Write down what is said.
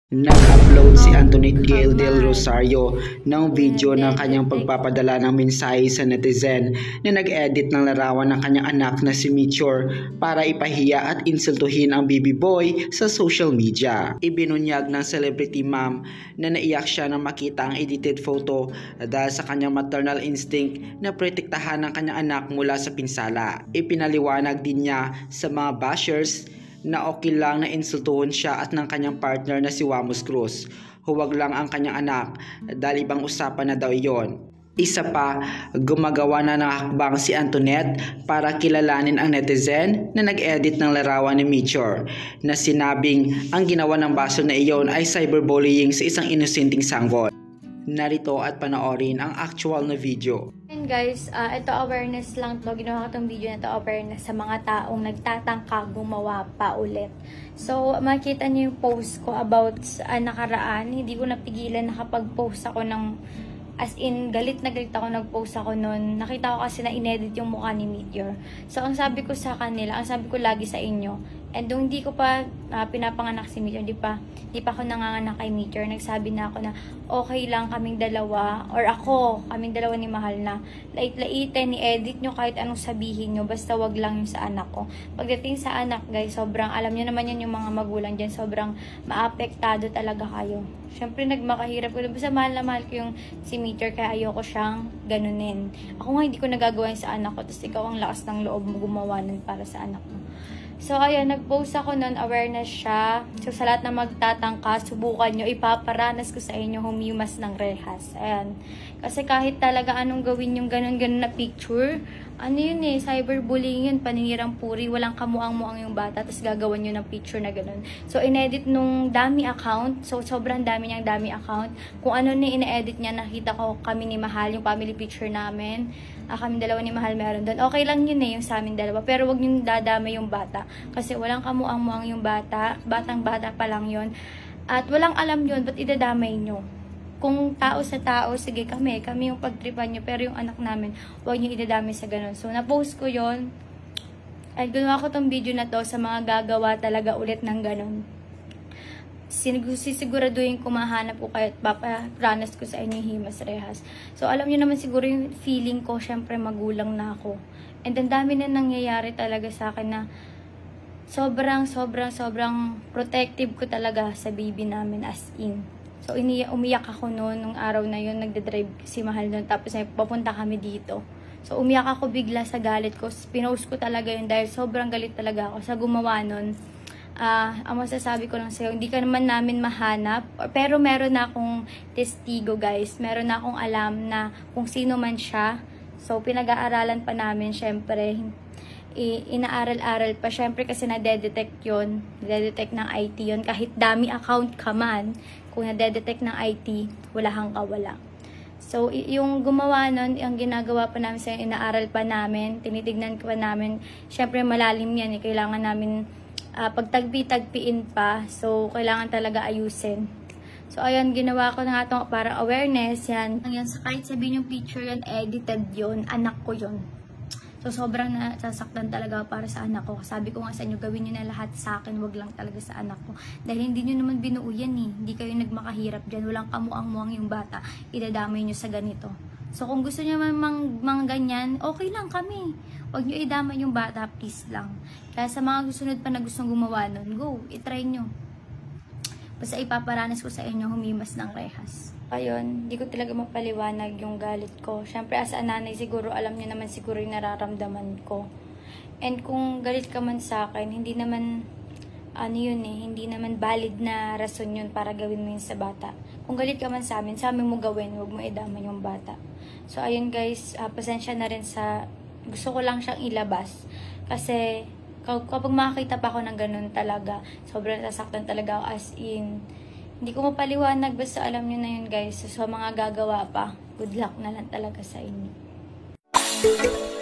Nag-upload si Antoinette Gail del Rosario ng video ng kanyang pagpapadala ng mensahe sa netizen na nag-edit ng larawan ng kanyang anak na si Mitchor para ipahiya at insultuhin ang baby boy sa social media. Ibinunyag ng celebrity mom na naiyak siya nang makita ang edited photo dahil sa kanyang maternal instinct na protektahan ng kanyang anak mula sa pinsala. Ipinaliwanag din niya sa mga bashers na okay lang na insultuhin siya at ng kanyang partner na si Wamos Cruz. Huwag lang ang kanyang anak dahil ibang usapan na daw iyon. Isa pa, gumagawa na ng hakbang si Antoinette para kilalanin ang netizen na nag-edit ng larawan ni Mitchor na sinabing ang ginawa ng baso na iyon ay cyberbullying sa isang inosenteng sanggol. Narito at panoorin ang actual na video. And guys, ito awareness lang to. Ginawa ko itong video na to awareness sa mga taong nagtatangka gumawa pa ulit. So, makita niyo yung post ko about sa nakaraan. Hindi ko napigilan nakapag-post ako ng as in, galit na galit ako nag-post ako noon. Nakita ko kasi na inedit yung mukha ni Meteor. So, ang sabi ko sa kanila, ang sabi ko lagi sa inyo, and nung hindi ko pa pinapanganak si Meteor, di pa ako nanganganak kay Meteor, nagsabi na ako na okay lang kaming dalawa, or kaming dalawa ni Mahal na lait-laitin, ni-edit nyo kahit anong sabihin nyo, basta wag lang yung sa anak ko. Pagdating sa anak, guys, sobrang, alam nyo naman yan yung mga magulang dyan, sobrang maapektado talaga kayo. Siyempre, nagmakahirap ko. Basta mahal na mahal ko yung si Meteor, kaya ayoko siyang ganunin. Ako nga, hindi ko nagagawa sa anak ko, tapos ikaw ang lakas ng loob mo gumawa nun para sa anak mo. So, ayan, nag-post ako nun, awareness siya. So, sa lahat na magtatangka, subukan nyo, ipaparanas ko sa inyo humimas ng rehas. Ayan. Kasi kahit talaga anong gawin yung ganun-ganun na picture, ano yun cyberbullying yun, paninirang puri, walang kamuang-muang yung bata, tapos gagawan nyo ng picture na ganun. So, inedit nung dami account, so sobrang dami niyang dami account. Kung ano na ine-edit niya, nakita ko kami ni Mahal, yung family picture namin, kami dalawa ni Mahal meron doon. Okay lang yun yung sa amin dalawa, pero wag nyo dadamay yung bata, kasi walang kamuang-muang yung bata, batang-bata pa lang yun, at walang alam yun, ba't idadamay nyo? Kung tao sa tao, sige kami yung pagtripan nyo, pero yung anak namin, huwag nyo idadami sa ganun. So, na-post ko yon. At ginawa ko tong video na to sa mga gagawa talaga ulit ng ganun. Sisiguraduhin ko mahanap ko kayo at paparanas ko sa inyo himas rehas. So, alam nyo naman siguro yung feeling ko, syempre magulang na ako. And ang dami na nangyayari talaga sa akin na sobrang protective ko talaga sa baby namin, as in. So, umiyak ako noon, nung araw na yun, nagdadrive si Mahal doon, tapos papunta kami dito. So, umiyak ako bigla sa galit ko. Pinost ko talaga yun dahil sobrang galit talaga ako sa gumawa nun. Ang masasabi ko lang sa'yo, hindi ka naman namin mahanap, pero meron na akong testigo, guys. Meron na akong alam na kung sino man siya. So, pinag-aaralan pa namin, syempre. Inaaral-aral pa, syempre, kasi nadedetect yun. Nadedetect ng IT yun. Kahit dami account ka man, kung nadedetect ng IT, wala kang kawala. So, yung gumawa nun, yung ginagawa pa namin sa inaaral pa namin, tinitignan pa namin, syempre malalim yan, kailangan namin pagtagpi-tagpiin pa, so kailangan talaga ayusin. So, ayan, ginawa ko na nga itong para awareness, yan. Kahit sabihin yung picture yan, edited yun, anak ko yun. So, sobrang nasasaktan talaga para sa anak ko. Sabi ko nga sa inyo, gawin nyo na lahat sa akin, wag lang talaga sa anak ko. Dahil hindi nyo naman binuo yan eh. Hindi kayo nagmakahirap dyan. Walang kamuang-muang yung bata. Idadamay nyo sa ganito. So, kung gusto nyo mang ganyan, okay lang kami. Wag nyo idamay yung bata, please lang. Kaya sa mga susunod pa na gustong gumawa nun, go, itry nyo. Basta ipaparanas ko sa inyo, humimas ng rehas. Ayun, hindi ko talaga mapaliwanag yung galit ko. Siyempre, as a nanay, siguro, alam niyo naman siguro yung nararamdaman ko. And kung galit ka man sa akin, hindi naman, hindi naman valid na rason yun para gawin mo yun sa bata. Kung galit ka man sa amin mo gawin, huwag mo idama yung bata. So, ayun guys, pasensya na rin sa, gusto ko lang siyang ilabas. Kasi, kapag makakita pa ako ng ganun talaga, sobrang nasaktan talaga ako, as in. Hindi ko mapaliwanag, basta alam nyo na yun guys. So, mga gagawa pa, good luck na lang talaga sa inyo.